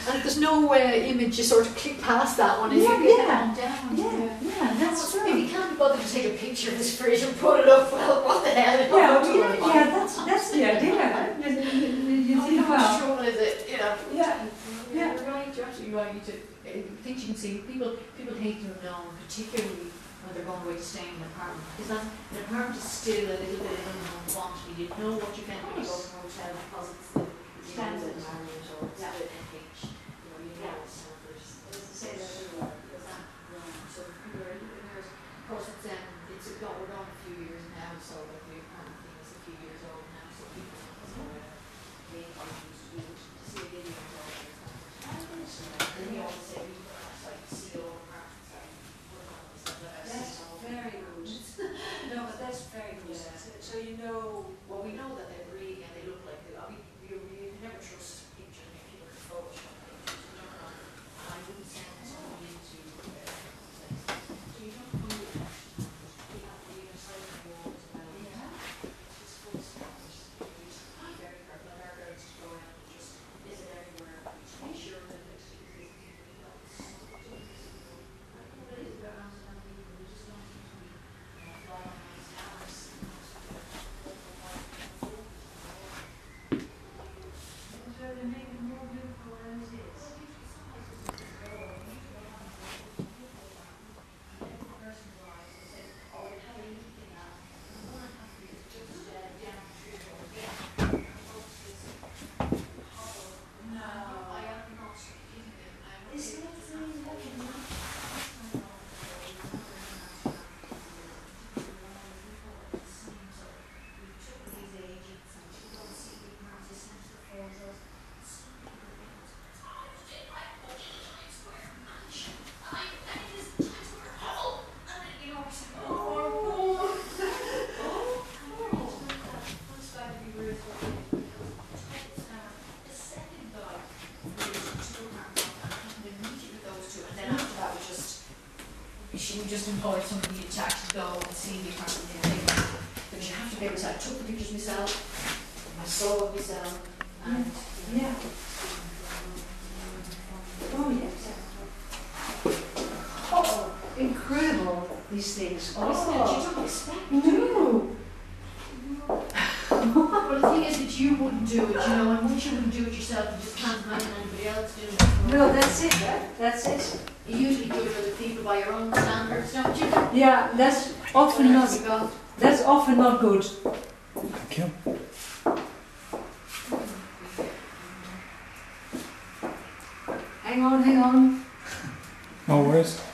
And there's no image, you sort of click past that one and you get down. Yeah, that's true. If you can't bother to take a picture of this fridge and put it up, well, what the hell? That's the idea. You think, well, trouble is it, you know? yeah. You're right, you're absolutely right. Things you can see, people hate to have known, particularly when they're going away to stay in an apartment. Because an apartment is still a little bit of unknown quantity. You know what you get when you go to a hotel because it's the standard environment or it's the NH. You know, you know it's standards. As I say, that everywhere. So people are there's, of course, we're going a few years now, so the apartment thing is a few years old now, so people they used to see a video of all their apartments. And then you always say, like CEO apartments, That's very good. No, but that's very good. So you know. well, we know that they're really, and they look like they. You never trust pictures. I mean, people can Photoshop pictures. You don't know. And I wouldn't send somebody into. So you don't know. You have to be inside the walls. It's just full of scanners. It's very hard. Like our girls to go around and just visit everywhere. To be sure that it's. She just employed somebody to actually go and see the apartment there. Because you have to be able to, I took the pictures myself, I saw it myself, and Yeah. Oh, yes. Oh, incredible, these things. you don't expect. No. But the thing is that you wouldn't do it, you know, and once you wouldn't do it yourself, you just can't imagine anybody else doing it. No, that's it, that's it. You usually do it for the people by your own standards, don't you? Yeah, that's often not good. Thank you. Hang on. No worries.